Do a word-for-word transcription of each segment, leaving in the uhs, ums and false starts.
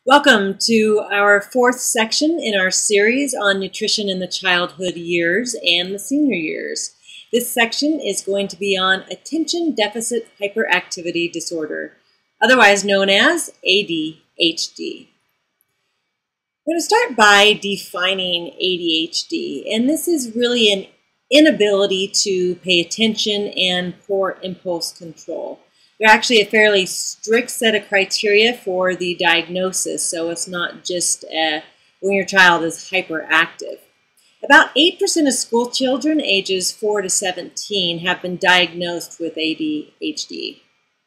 Welcome to our fourth section in our series on nutrition in the childhood years and the senior years. This section is going to be on attention deficit hyperactivity disorder, otherwise known as A D H D. I'm going to start by defining A D H D, and this is really an inability to pay attention and poor impulse control. They're actually a fairly strict set of criteria for the diagnosis, so it's not just uh, when your child is hyperactive. About eight percent of school children ages four to seventeen have been diagnosed with A D H D.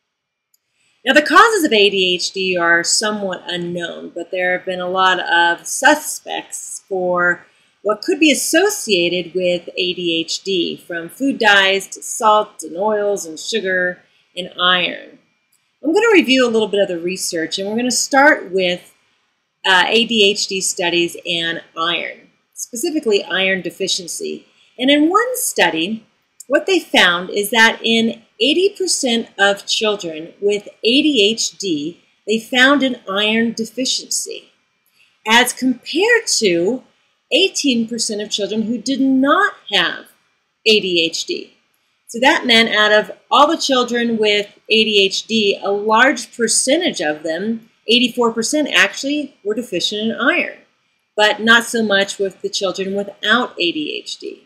Now, the causes of A D H D are somewhat unknown, but there have been a lot of suspects for what could be associated with A D H D, from food dyes to salt and oils and sugar and iron. I'm going to review a little bit of the research, and we're going to start with uh, A D H D studies and iron, specifically iron deficiency. And in one study, what they found is that in eighty percent of children with A D H D, they found an iron deficiency, as compared to eighteen percent of children who did not have A D H D. So that meant out of all the children with A D H D, a large percentage of them, eighty-four percent actually, were deficient in iron, but not so much with the children without A D H D.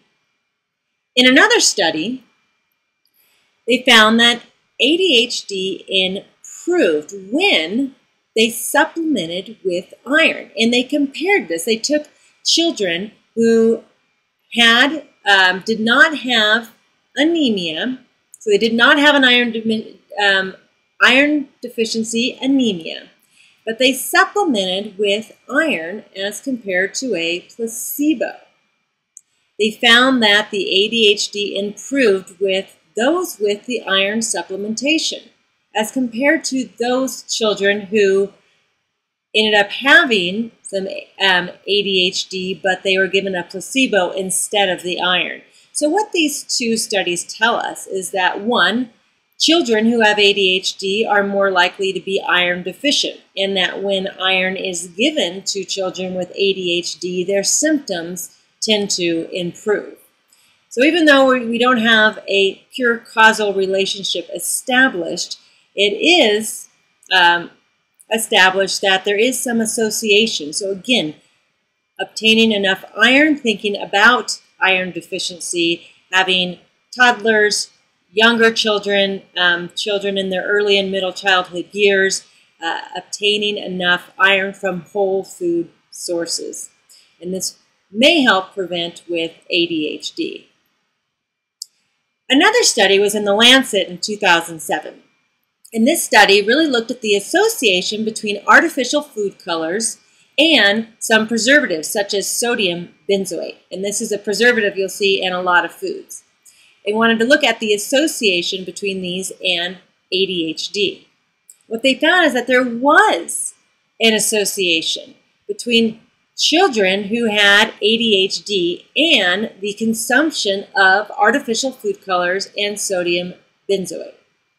In another study, they found that A D H D improved when they supplemented with iron, and they compared this. They took children who had um, did not have anemia, so they did not have an iron, um, iron deficiency anemia, but they supplemented with iron as compared to a placebo. They found that the A D H D improved with those with the iron supplementation as compared to those children who ended up having some um, A D H D, but they were given a placebo instead of the iron. So what these two studies tell us is that, one, children who have A D H D are more likely to be iron deficient, and that when iron is given to children with A D H D, their symptoms tend to improve. So even though we don't have a pure causal relationship established, it is um, established that there is some association. So again, obtaining enough iron, thinking about iron deficiency, having toddlers, younger children, um, children in their early and middle childhood years, uh, obtaining enough iron from whole food sources. And this may help prevent with A D H D. Another study was in the Lancet in two thousand seven. And this study really looked at the association between artificial food colors and some preservatives, such as sodium benzoate. And this is a preservative you'll see in a lot of foods. They wanted to look at the association between these and A D H D. What they found is that there was an association between children who had A D H D and the consumption of artificial food colors and sodium benzoate.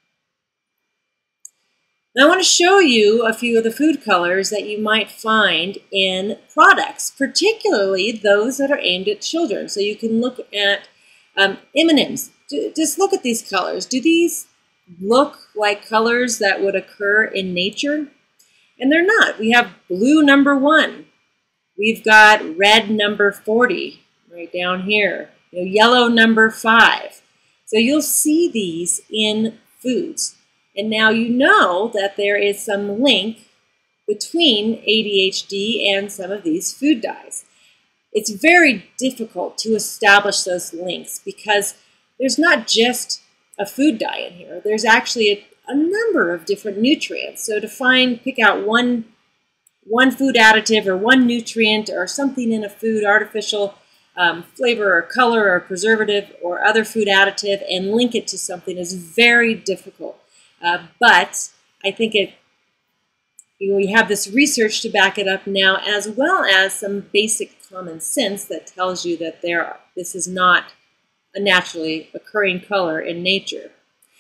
Now, I want to show you a few of the food colors that you might find in products, particularly those that are aimed at children. So you can look at um, M and M's. Just look at these colors. Do these look like colors that would occur in nature? And they're not. We have blue number one. We've got red number forty right down here. You know, yellow number five. So you'll see these in foods. And now you know that there is some link between A D H D and some of these food dyes. It's very difficult to establish those links because there's not just a food dye in here. There's actually a, a number of different nutrients. So to find, pick out one, one food additive or one nutrient or something in a food, artificial um, flavor or color or preservative or other food additive, and link it to something is very difficult. Uh, but I think it, you know, we have this research to back it up now, as well as some basic common sense that tells you that there are, this is not a naturally occurring color in nature.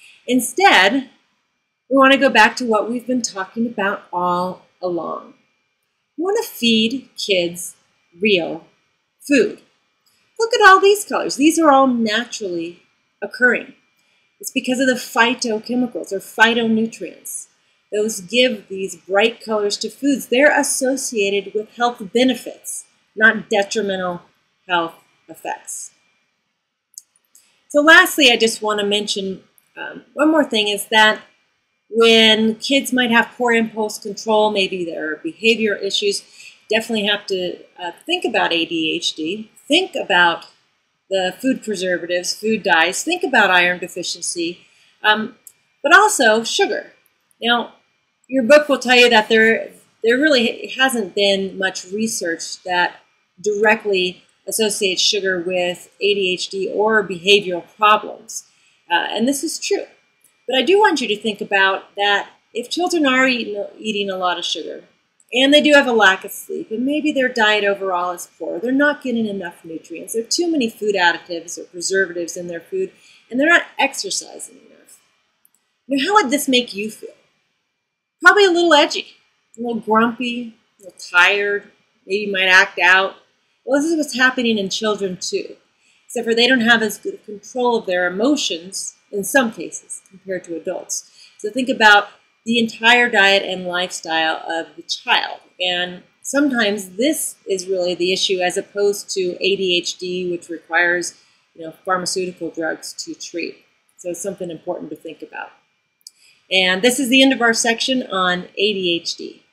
Instead, we want to go back to what we've been talking about all along. You want to feed kids real food. Look at all these colors. These are all naturally occurring. It's because of the phytochemicals or phytonutrients. Those give these bright colors to foods. They're associated with health benefits, not detrimental health effects. So lastly, I just want to mention um, one more thing is that when kids might have poor impulse control, maybe there are behavior issues, definitely have to uh, think about A D H D, think about the food preservatives, food dyes, think about iron deficiency, um, but also sugar. Now, your book will tell you that there, there really hasn't been much research that directly associates sugar with A D H D or behavioral problems, uh, and this is true. But I do want you to think about that if children are eating, eating a lot of sugar, and they do have a lack of sleep, and maybe their diet overall is poor, they're not getting enough nutrients, there are too many food additives or preservatives in their food, and they're not exercising enough. Now, how would this make you feel? Probably a little edgy, a little grumpy, a little tired, maybe you might act out. Well, this is what's happening in children too, except for they don't have as good control of their emotions in some cases compared to adults. So think about the entire diet and lifestyle of the child. And sometimes this is really the issue as opposed to A D H D, which requires you know, pharmaceutical drugs to treat. So it's something important to think about. And this is the end of our section on A D H D.